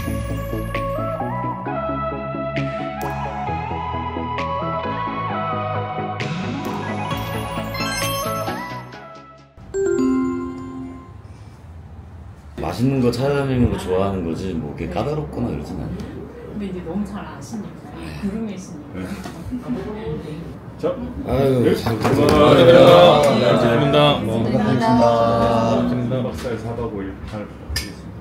맛있는 거 찾아다니는 거 좋아하는 거지 뭐 이게 까다롭거나 이러진 않아요. 근데 이제 너무 잘 아시니까 구름이시니까. 자, 아유 잘 감사합니다. 감사합니다. 막살 4박 5일 잘 부탁드리겠습니다.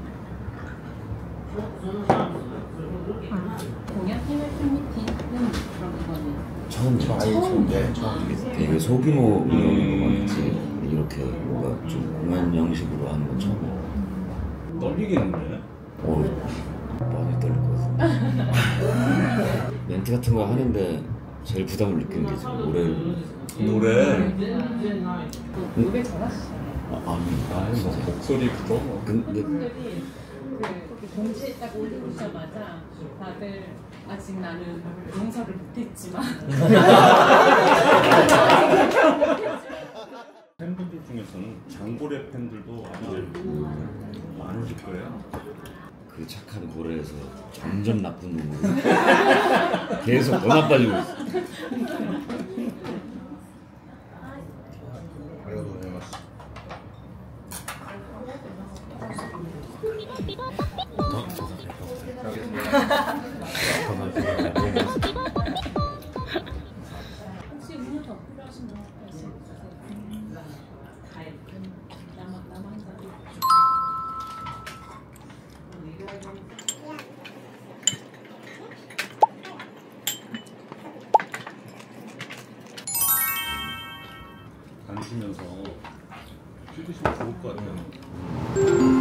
공약 해외 팬미팅은 그런 거는 처음이죠. 아예 처음인데 처음. 되게 소규모 이런 거 많지 이렇게 뭔가 좀 공연 형식으로 하는 건 처음이에요. 떨리겠는데? 많이 떨릴 것 같아. 멘트 같은 거 하는데 제일 부담을 느끼는 게 지금 노래? 노래 잘하시잖아요. 아니 뭐 목소리부터 근데 팬들이 그 동시에 딱 올리자마자 다들 아직 나는 용서를 못했지만 팬분들 중에서는 장고래 팬들도 아주 많으실 거예요. 그 착한 고래에서 점점 나쁜 놈으로 계속 더 나빠지고 있어. 혹시 뭐 더 필요하신 거 있으세요? 남았다. 앉으면서 찍으시면 좋을 것 같아요.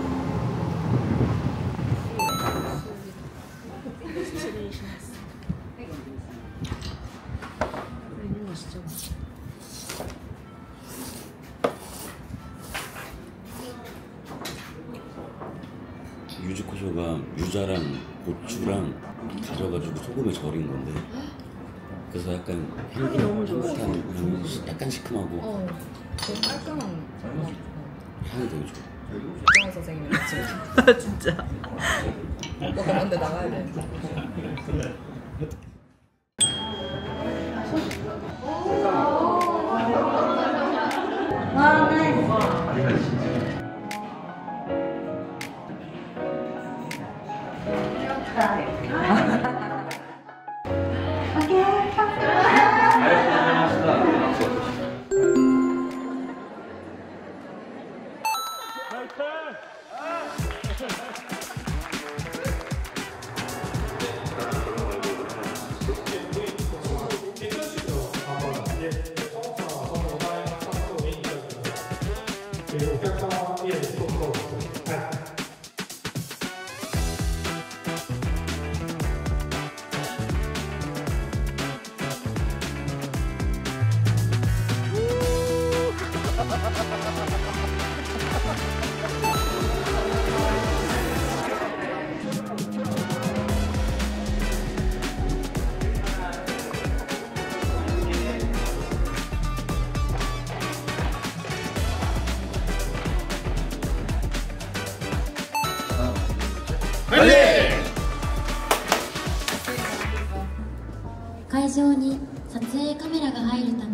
유즈코쇼가 유자랑 고추랑 가져가지고 소금에 절인 건데 그래서 약간 향이 너무 좋아. 약간 시큼하고 되게 깔끔한 향이 되게 좋아. 이정호 선생님이 같이 진짜 너 그런데 나가야 돼. 会場に撮影カメラが入るため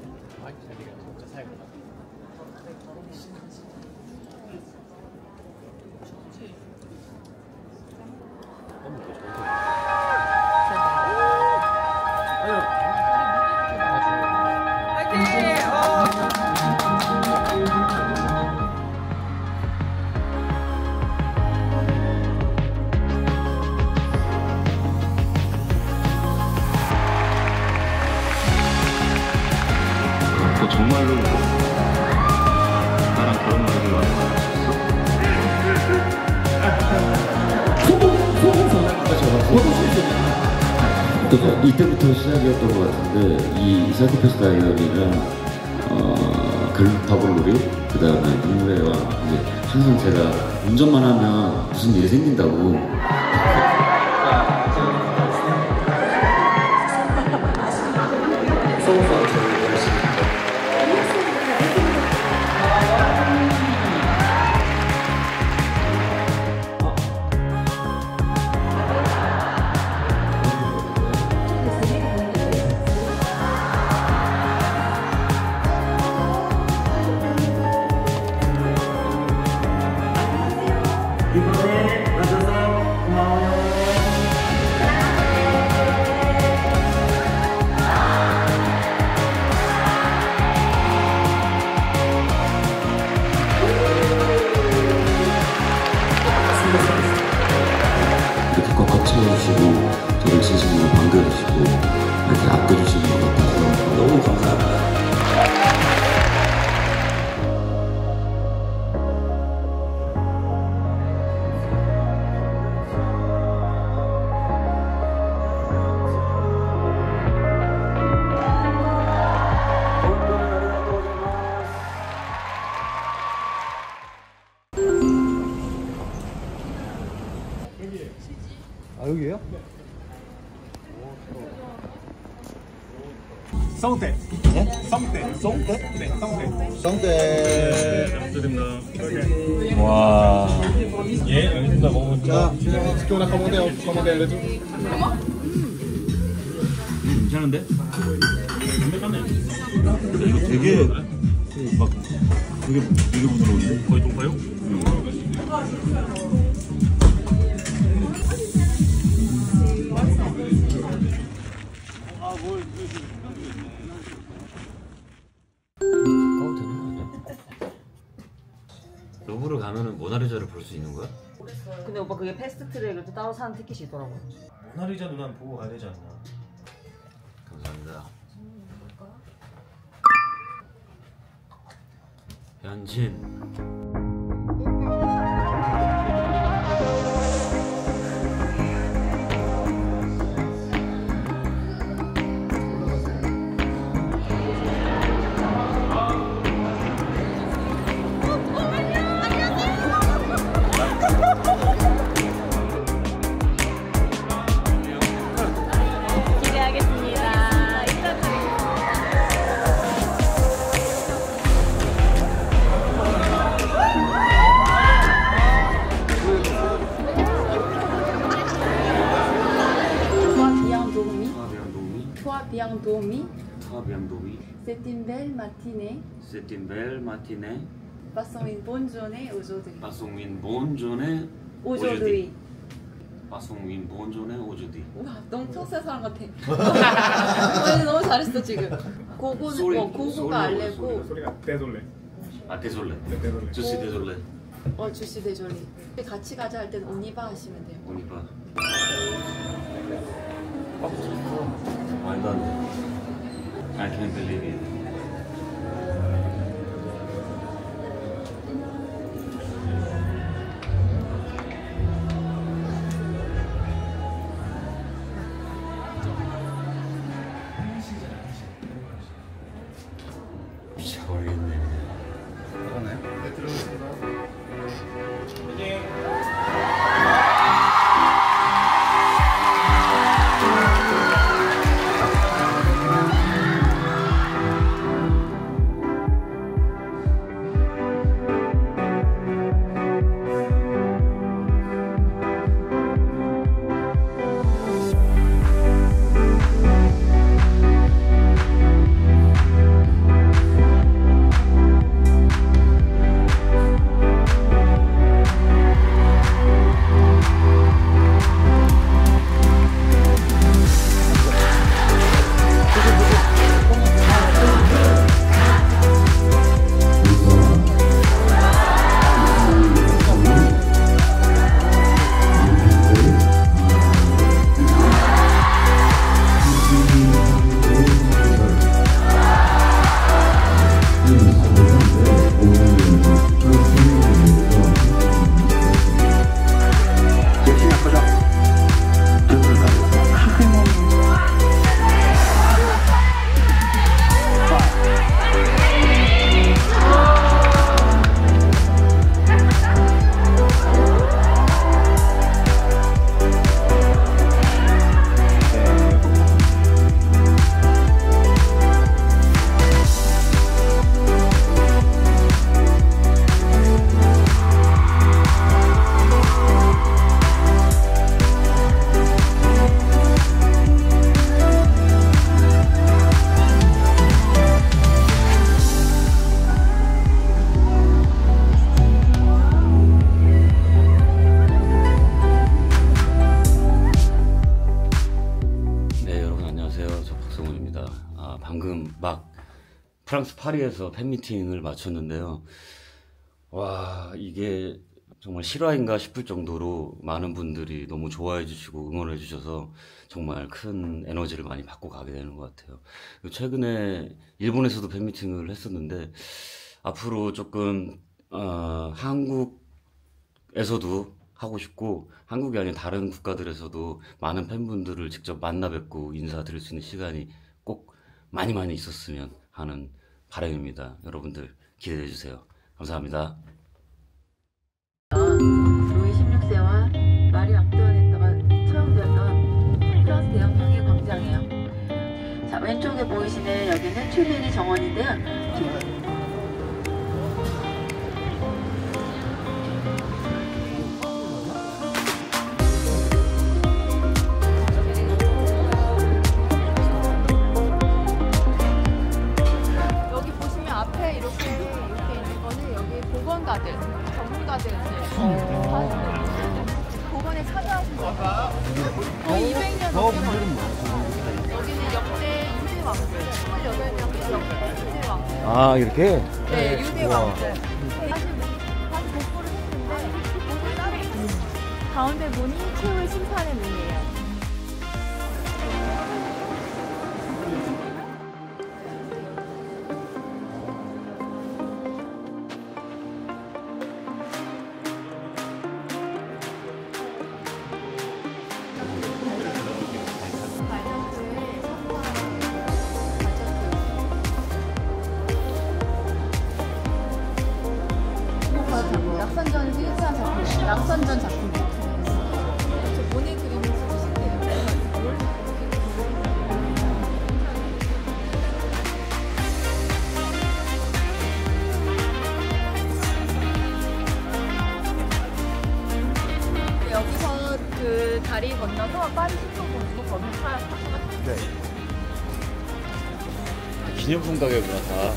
정말로 나랑 그런 말을 많이 했었어? 이때부터 시작이었던 것 같은데 이 사이코패스 다이어리랑 글루타블루리 그 다음에 눈물의와 이제 항상 제가 운전만 하면 무슨 일이 생긴다고 사랑해주시고 저를 진심으로 반겨주시고 이렇게 아껴주시는 것 같아서 너무 감사합니다. 아 여기에요? 성대. 네? 성대. 성대? 네, 성대. 성대. 감사드립니다. 와. 예, 알겠습니다. 먹어보겠습니다. 자, 스키오나 커머데 레주. 괜찮은데? 담백하네. 근데 이거 되게 막 되게 부드러운데? 거의 동파요? 루브르 가면은 모나리자를 볼 수 있는 거야? 근데 오빠 그게 패스트트랙을 또 따로 사는 티켓이 있더라고. 모나리자 누나는 보고 가야 되지 않나? 감사합니다. 현진. Toi bien dormi. Toi bien dormi. C'est une belle matinée. C'est une belle matinée. Passons une bonne journée aujourd'hui. Passons une bonne journée Aujourd'hui. Passons une bonne journée aujourd'hui. 와, 너무 평소의 사람 같아. 아니, 너무 잘했어 지금. 고고는 고고가 알레고. 소리가 대돌레. 아, désolé. 대돌레. Je suis désolé. 주시 대졸리. 같이 가자 할 때는 오니바 하시면 돼요. On y va. 말도 안 돼. I can't believe it. 미쳐버리겠네. 방금 막 프랑스 파리에서 팬미팅을 마쳤는데요. 와, 이게 정말 실화인가 싶을 정도로 많은 분들이 너무 좋아해 주시고 응원해 주셔서 정말 큰 에너지를 많이 받고 가게 되는 것 같아요. 그리고 최근에 일본에서도 팬미팅을 했었는데 앞으로 조금 한국에서도 하고 싶고 한국이 아닌 다른 국가들에서도 많은 팬분들을 직접 만나 뵙고 인사드릴 수 있는 시간이 꼭 많이 있었으면 하는 바람입니다. 여러분들 기대해 주세요. 감사합니다. 루이 16세와 마리 앙뚜아네트가 처형되었던 프랑스 대형상의 광장이에요. 자, 왼쪽에 보이시는 여기는 튤리리 정원인데요. 여기 보시면 앞에 이렇게 있는 거는 여기 보건가들, 전문가들 보건에 참여하신 거예요. 거의 200년 넘게 걸렸어요. 여기는 역대 유대 왕들, 28명의 역대 유대 왕들. 아 이렇게? 네, 유대 왕들. 다시 복구를 했는데 문을 따로 있어요. 가운데 문이 최후의 심판의 문이에요. 낙선전에서 1차 작품, 낙선전 작품. 저 모네 그림을 쓰신대요. 여기서 그 다리 건너서 파리 신동공주도 건너타야 타시거든요. 네. 기념품 가게구나 다.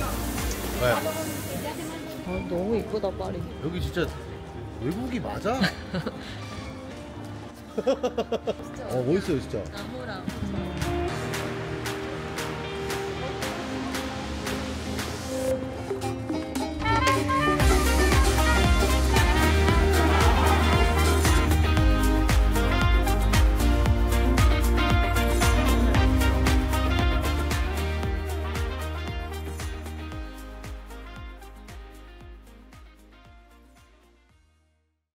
너무 이쁘다 파리. 여기 진짜 외국이 맞아? 멋있어요 진짜. 나무랑